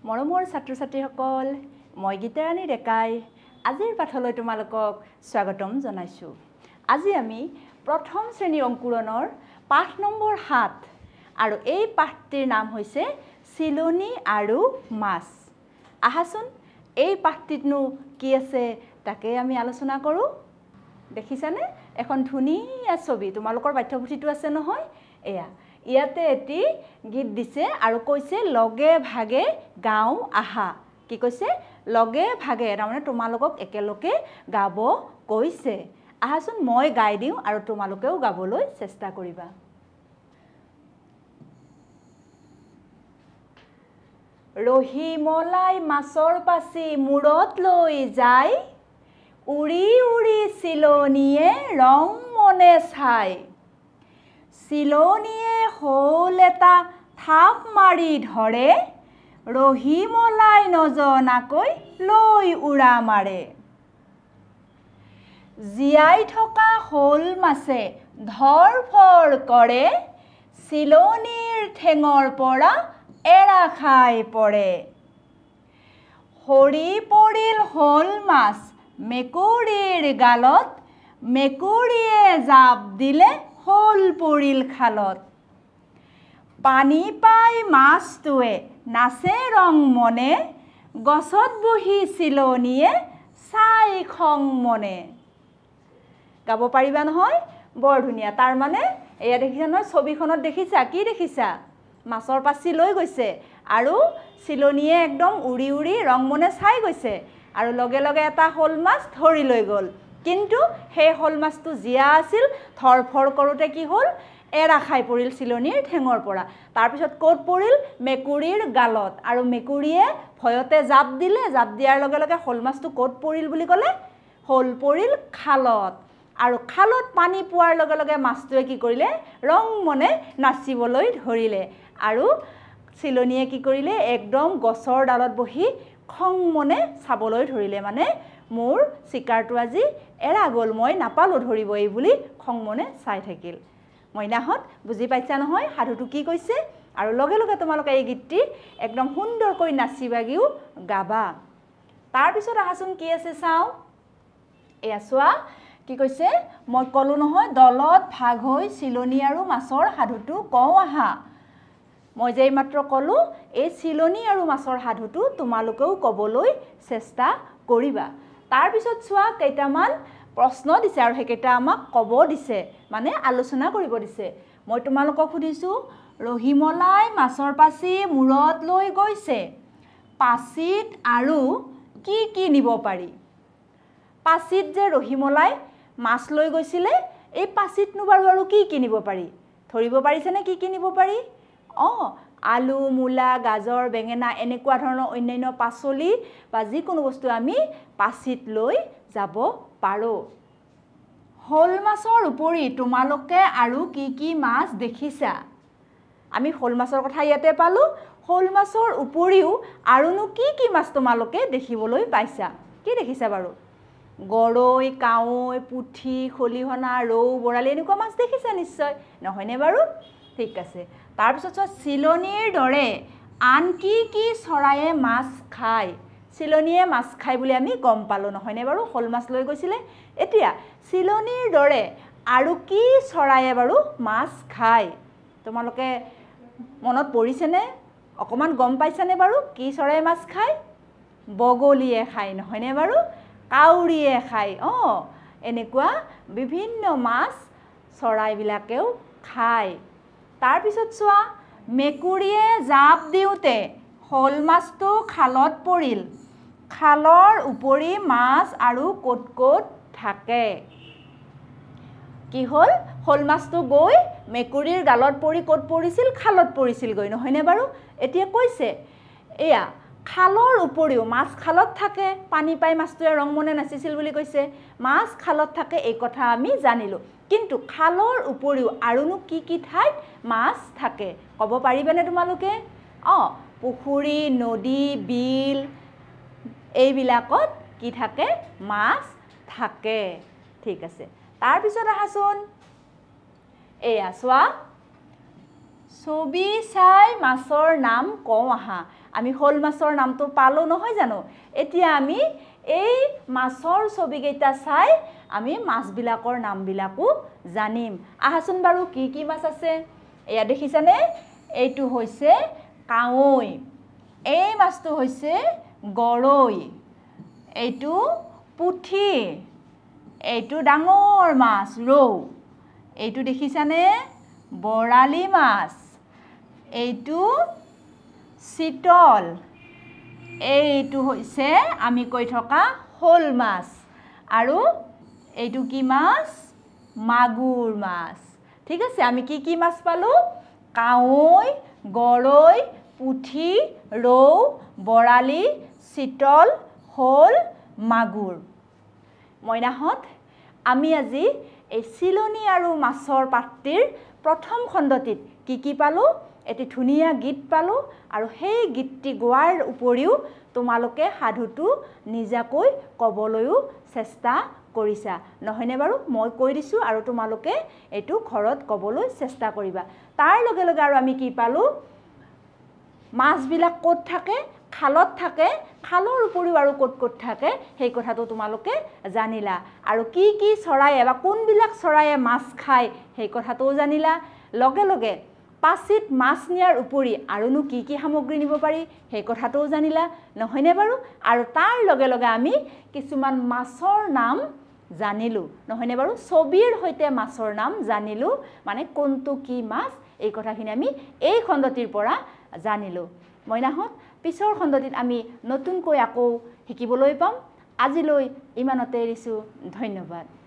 মৰমৰ ছাত্ৰ-ছাত্ৰীসকল, মই গীতাৰাণী ডেকাই আজিৰ পাঠলৈ তোমালোকক স্বাগতম জনাইছোঁ। আজি আমি প্ৰথম শ্ৰেণীৰ অংকুৰণৰ পাঠ নম্বৰ 7 আৰু এই পাঠটিৰ নাম হৈছে চিলনী আৰু মাছ। আহাচোন এই পাঠটিতনো কি আছে তাকে আমি আলোচনা কৰোঁ। দেখিছানে এখন ধুনীয়া ছবি, তোমালোকৰ পাঠ্যপুথিটো আছে নহয়। এয়া ইয়াতে এটি গীত দিছে আৰু কৈছে লগে ভাগে গাওঁ আহা। কি কৈছে? লগে ভাগে, তাৰমানে তোমালোকক একেলগে গাব কৈছে। আহাচোন মই গাই দিওঁ আৰু তোমালোকেও গাবলৈ চেষ্টা কৰিবা। ৰহি মলাই মাছৰ পাচি মূৰত লৈ যায়, উৰি উৰি চিলনীয়ে ৰং মনে চাই। চিলনীয়ে শল এটা থাপ মাৰি ধৰে, ৰহি মলাই নজনাকৈ লৈ উৰা মাৰে। জীয়াই থকা শল মাছে ধৰ ফৰ কৰে, চিলনীৰ ঠেঙৰ পৰা এৰা খাই পৰে। সৰি পৰিল শল মাছ মেকুৰীৰ গালত, মেকুৰীয়ে জাপ দিলে শল পৰিল খালত। পানী পাই মাছটোৱে নাচে ৰং মনে, গছত বহি চিলনীয়ে চাই খং মনে। গাব পাৰিবা নহয়? বৰ ধুনীয়া। তাৰমানে এয়া দেখিছা নহয়, ছবিখনত দেখিছা? কি দেখিছা? মাছৰ পাচি লৈ গৈছে আৰু চিলনীয়ে একদম উৰি উৰি ৰং মনে চাই গৈছে আৰু লগে লগে এটা শল মাছ ধৰি লৈ গ'ল। কিন্তু সেই শল মাছটো জীয়া আছিল, ধৰফৰ কৰোঁতে কি হ'ল? এৰা খাই পৰিল চিলনীৰ ঠেঙৰ পৰা। তাৰপিছত ক'ত পৰিল? মেকুৰীৰ গালত। আৰু মেকুৰীয়ে ভয়তে জাপ দিলে, জাপ দিয়াৰ লগে লগে শল মাছটো ক'ত পৰিল বুলি ক'লে? শল পৰিল খালত। আৰু খালত পানী পোৱাৰ লগে লগে মাছটোৱে কি কৰিলে? ৰং মনে নাচিবলৈ ধৰিলে। আৰু চিলনীয়ে কি কৰিলে? একদম গছৰ ডালত বহি খং মনে চাবলৈ ধৰিলে। মানে মোৰ চিকাৰটো আজি এৰা গ'ল, মই নাপালোঁ ধৰিব এই বুলি খং মনে চাই থাকিল। মইনাহঁত বুজি পাইছা নহয় সাধুটো কি কৈছে? আৰু লগে লগে তোমালোকে এই গীতটি একদম সুন্দৰকৈ নাচি বাগিও গাবা। তাৰপিছত আহাচোন কি আছে চাওঁ। এয়া চোৱা কি কৈছে? মই ক'লোঁ নহয় দলত ভাগ হৈ চিলনী আৰু মাছৰ সাধুটো কওঁ আহা। মই যে এইমাত্ৰ ক'লোঁ এই চিলনী আৰু মাছৰ সাধুটো তোমালোকেও ক'বলৈ চেষ্টা কৰিবা। তাৰপিছত চোৱা কেইটামান প্ৰশ্ন দিছে আৰু সেইকেইটা আমাক ক'ব দিছে, মানে আলোচনা কৰিব দিছে। মই তোমালোকক সুধিছোঁ, ৰহিমলাই মাছৰ পাচি মূৰত লৈ গৈছে, পাচিত আৰু কি কি নিব পাৰি? পাচিত যে ৰহিমলাই মাছ লৈ গৈছিলে, এই পাচিতনো বাৰু আৰু কি কি নিব পাৰি? ধৰিব পাৰিছেনে কি কি নিব পাৰি? আলু, মূলা, গাজৰ, বেঙেনা এনেকুৱা ধৰণৰ অন্যান্য পাচলি বা যিকোনো বস্তু আমি পাচিত লৈ যাব পাৰোঁ। শল মাছৰ উপৰি তোমালোকে আৰু কি কি মাছ দেখিছা? আমি শল মাছৰ কথা ইয়াতে পালোঁ। শল মাছৰ উপৰিও আৰুনো কি কি মাছ তোমালোকে দেখিবলৈ পাইছা? কি দেখিছা বাৰু? গৰৈ, কাৱৈ, পুঠি, খলিহনা, ৰৌ, বৰালি এনেকুৱা মাছ দেখিছা নিশ্চয়, নহয়নে বাৰু? ঠিক আছে। তাৰপিছত চোৱা, চিলনীৰ দৰে আন কি কি চৰায়ে মাছ খায়? চিলনীয়ে মাছ খায় বুলি আমি গম পালোঁ, নহয়নে বাৰু? শল মাছ লৈ গৈছিলে। এতিয়া চিলনীৰ দৰে আৰু কি চৰায়ে বাৰু মাছ খায়? তোমালোকে মনত পৰিছেনে? অকণমান গম পাইছানে বাৰু কি চৰায়ে মাছ খায়? বগলীয়ে খায়, নহয়নে বাৰু? কাউৰীয়ে খায়। এনেকুৱা বিভিন্ন মাছ চৰাইবিলাকেও খায়। তাৰপিছত চোৱা, মেকুৰীয়ে জাপ দিওঁতে শল মাছটো খালত পৰিল, খালৰ উপৰি মাছ আৰু ক'ত ক'ত থাকে? কি হ'ল? শল মাছটো গৈ মেকুৰীৰ গালত পৰি ক'ত পৰিছিল? খালত পৰিছিলগৈ, নহয়নে বাৰু? এতিয়া কৈছে এয়া খালৰ উপৰিও, মাছ খালত থাকে, পানী পাই মাছটোৱে ৰং মনে নাচিছিল বুলি কৈছে। মাছ খালত থাকে এই কথা আমি জানিলোঁ। কিন্তু খালৰ উপৰিও আৰুনো কি কি ঠাইত মাছ থাকে ক'ব পাৰিবানে তোমালোকে? পুখুৰী, নদী, বিল এইবিলাকত কি থাকে? মাছ থাকে। ঠিক আছে। তাৰপিছত আহাচোন, এয়া চোৱা, ছবি চাই মাছৰ নাম কওঁ আহা আমি শ'ল মাছৰ নামটো পালো নহয় জানো এতিয়া আমি এই মাছৰ ছবিকেইটা চাই আমি মাছবিলাকৰ নামবিলাকো জানিম আহাচোন বাৰু কি কি মাছ আছে এয়া দেখিছানে এইটো হৈছে কাৱৈ এই মাছটো হৈছে গৰৈ এইটো পুঠি এইটো ডাঙৰ মাছ ৰৌ এইটো দেখিছানে বৰালি মাছ এইটো চিতল এইটো হৈছে আমি কৈ থকা শ'ল মাছ আৰু এইটো কি মাছ মাগুৰ মাছ ঠিক আছে আমি কি মাছ পালো কাৱৈ গৰৈ পুঠি ৰৌ বৰালি চিতল শ'ল মাগুৰ মইনাহঁত আমি আজি এই চিলনী আৰু মাছৰ পাঠটিৰ প্ৰথম খণ্ডটিত কি পালো এটি ধুনীয়া গীত পালো আৰু সেই গীতটি গোৱাৰ উপৰিও তোমালোকে সাধুটো নিজাকৈ ক'বলৈও চেষ্টা কৰিছা নহয়নে বাৰু মই কৈ দিছো আৰু তোমালোকে এইটো ঘৰত ক'বলৈ চেষ্টা কৰিবা তাৰ লগে লগে আৰু আমি কি পালো মাছবিলাক ক'ত থাকে খালত থাকে খালৰ উপৰিও আৰু ক'ত থাকে সেই কথাটো তোমালোকে জানিলা আৰু কি চৰায়ে বা কোনবিলাক চৰায়ে মাছ খায় সেই কথাটোও জানিলা লগে লগে পাচিত মাছ নিয়াৰ উপৰি আৰুনো কি সামগ্ৰী নিব পাৰি সেই কথাটোও জানিলা নহয়নে বাৰু আৰু তাৰ লগে লগে আমি কিছুমান মাছৰ নাম জানিলো নহয়নে বাৰু ছবিৰ সৈতে মাছৰ নাম জানিলো মানে কোনটো কি মাছ এই কথাখিনি আমি এই খণ্ডটিৰ পৰা জানিলো মইনাহঁত পিছৰ খণ্ডটিত আমি নতুনকৈ আকৌ শিকিবলৈ পাম আজিলৈ ইমানতে এৰিছো ধন্যবাদ